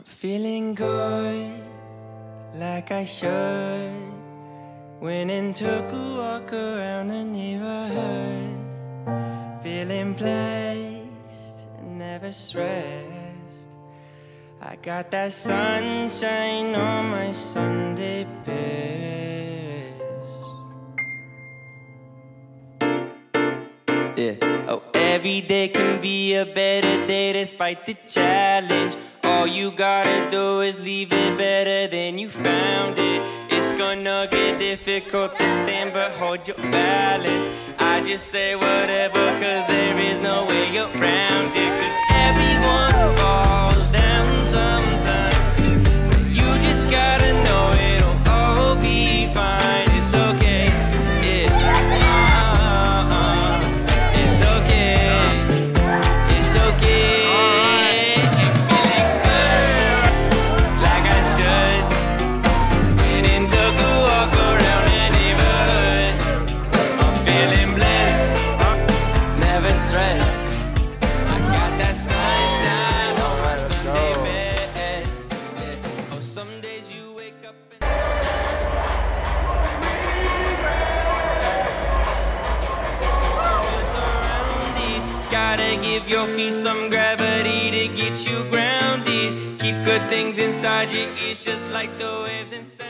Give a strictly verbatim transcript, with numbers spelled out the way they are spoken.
Feeling good, like I should. Went and took a walk around the neighborhood. Feeling blessed, never stressed. I got that sunshine on my Sunday best. Yeah. Oh, every day can be a better day despite the challenge. All you gotta do is leave it better than you found it. It's gonna get difficult to stand, but hold your balance. I just say whatever, cause there is no way around it. Cause everyone falls down sometimes, but you just gotta know it'll all be fine. It's okay, yeah, uh, uh, it's okay, it's okay. Gotta give your feet some gravity to get you grounded. Keep good things inside your ears just like the waves inside.